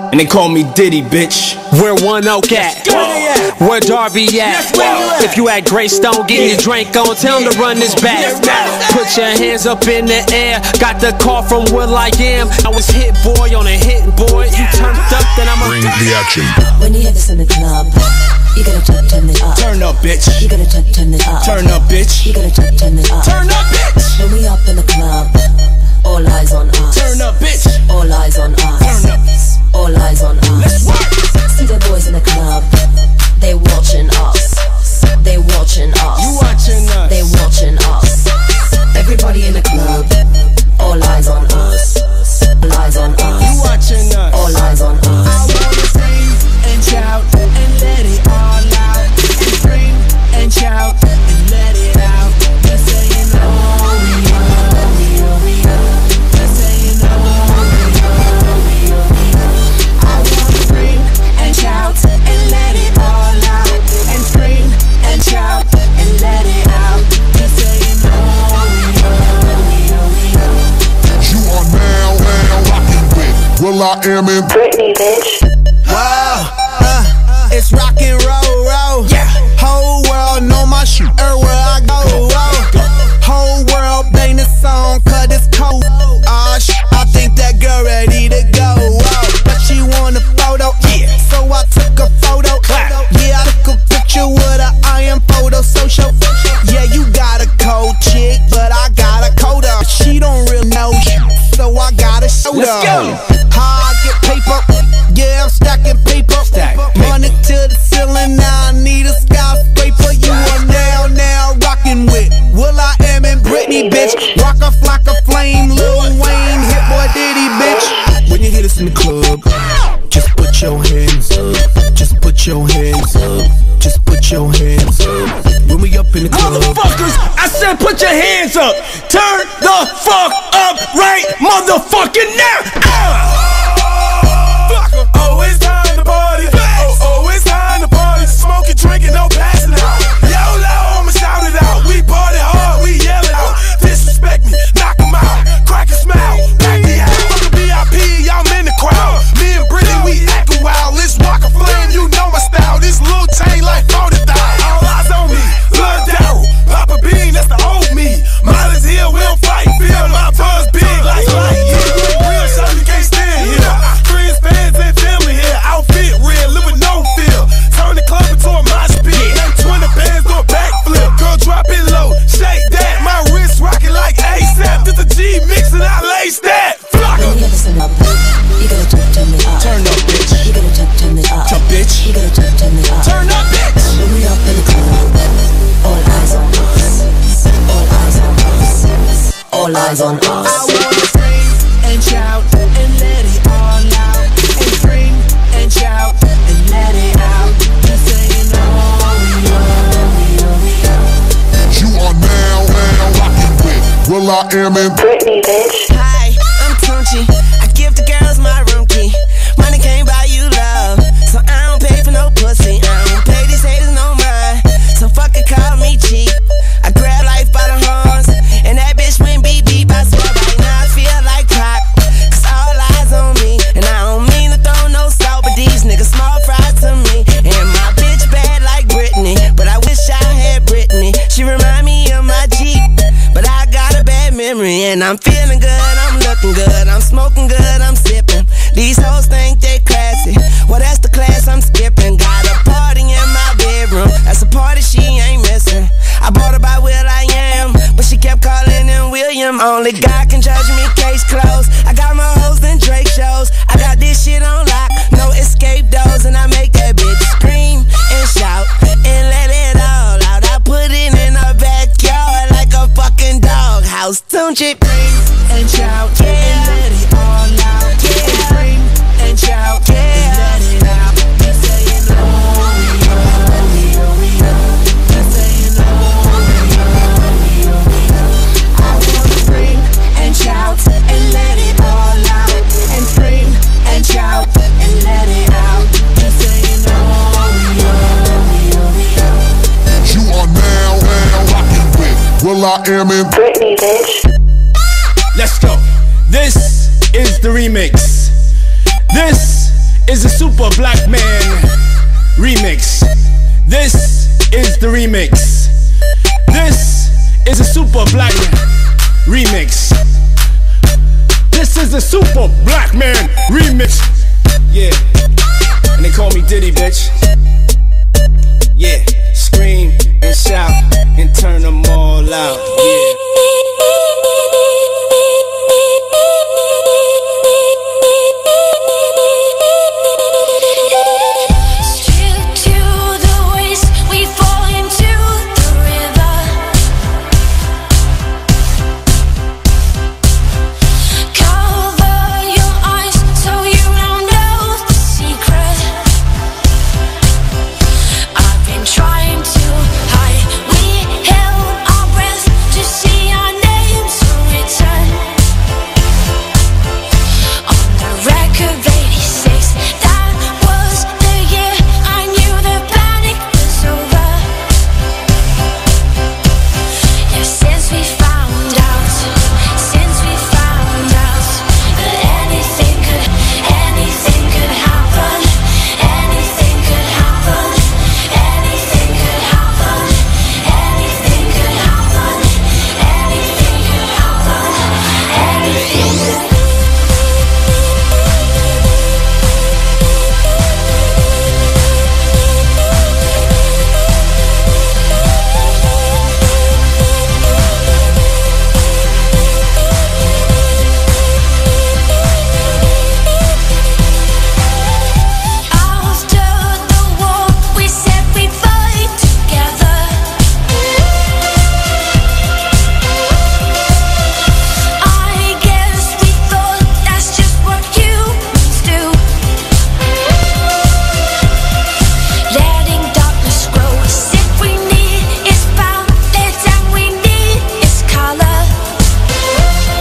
and they call me Diddy, bitch. Where One Oak at? Where Darby at? If you at Greystone, get your drink on. Tell them to run this back. Put your hands up in the air. Got the call from will.i.am. I was hit boy on a hit boy. You turned up, then I'm Bring the action. When you hear this in the club, you gotta turn it up. Turn up, bitch. You gotta turn it up. Turn up, bitch. You gotta turn it up. Turn up, bitch. When we up in the club, all eyes on us. Turn up, bitch. All eyes on us. Turn up. All eyes on us. Let's work. See the boys in the club, they watching us. They watching us. You watching us. They watching us. Everybody in the club, all eyes on us. All eyes on us. You watching us. All eyes on us. I wanna scream and shout and let it all out. And scream and shout and let it out. They're saying oh we are, we are, we are. They're saying oh we are, we are, we are. I wanna scream and shout and let it all out. And scream and shout and let it out. They're saying oh we are, we are, we are. You are now rocking with will.i.am and Britney, bitch. Wow, it's rock and roll. Yeah. Whole world know my shit everywhere I go. Whole world bang the song 'cause it's cold. I think that girl ready to go. But she want a photo, yeah. So I took a photo. Yeah, I took a picture with her I.am photo social. Yeah, you got a cold chick, but I got a coda. She don't really know shit, so I gotta show her. Let's go. How I get paper? Yeah, I'm stacking paper. Money to the ceiling, now I need a skyscraper. You are now rocking with will.i.am and Britney, bitch. Rock off like a flame, Lil Wayne, Hit Boy Diddy, bitch. When you hear this in the club, just put your hands up. Just put your hands up. Just put your hands up. When we up in the club, Motherfuckers, I said put your hands up. Turn the fuck up right motherfucking now. Oh, it's time to party. Oh, it's time to party. Smoking, drinking, no passing out. YOLO, I'ma shout it out. We party hard, we yell it out. Disrespect me, knock 'em out. Crack a smile, back me out. Fucking VIP, y'all in the crowd. Me and Britney, we acting wild. Let's rock a flame, you know my style. This little chain like 40,000. All eyes on me, Lil Daryl, Papa Bean, that's the old me. Mileage here, we don't fight. Feel my buzz big like light. Yeah, real shot, you can't stand here. Friends, fans, and family here. Outfit real, live with no fear. Turn the club into a mosh pit. Name 20 bands, do a backflip. Girl, drop it low, shake that. My wrist rocking like ASAP. This a G mix and I lace that. Flock When you hear this in the club, you gotta turn it up. Turn up, bitch. You gotta turn it up. Turn, bitch. You gotta turn it up. Turn up, bitch. When we up in the club, all eyes on us. All eyes on us. All eyes on I us. wanna scream and shout and let it all out. And scream and shout and let it out. They're saying oh we are, we are, we are. you are now rocking with will.i.am and Britney, bitch. Hi, I'm Tunchi. I give the girls my room key. Money can't buy you love, so I don't pay for no pussy. I don't pay these haters no mind, so fucking call me cheap. I grab life by the horns, and that bitch went beep beep. I swear right now I feel like Pac, 'cause all eyes on me. And I don't mean to throw no salt, but these niggas small fries to me. And my bitch bad like Britney, but I wish I had Britney. She remind me of my Jeep, but I got a bad memory. And I'm feeling good, I'm looking good, I'm smoking good, I'm sipping. These hoes think they classy, well that's the class I'm skipping. Got a party in my bedroom, that's a party she ain't missing. I bought her by will.i.am, but she kept calling in William. Only God can judge me, case closed. I got my hoes and Drake shows, I got this shit on lock, no escape doors. And I make that bitch scream and shout and let it all out. I put it in her backyard like a fucking dog house. Don't you scream and shout and let it all out. Yeah. Scream and shout and let it out. They're saying oh we are, we are, we are. They're saying oh we are, we are, we are. I wanna scream and shout and let it all out. And scream and shout and let it out. They're saying oh we are, we are, we are. you are now rocking with will.i.am and Britney, bitch. Let's go. This is the remix. This is a Super Black Man remix. This is the remix. This is a Super Black remix. This is a Super Black Man remix. Yeah, and they call me Diddy, bitch. Yeah, scream and shout and turn them all out. Yeah.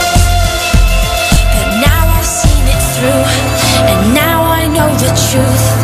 Truth.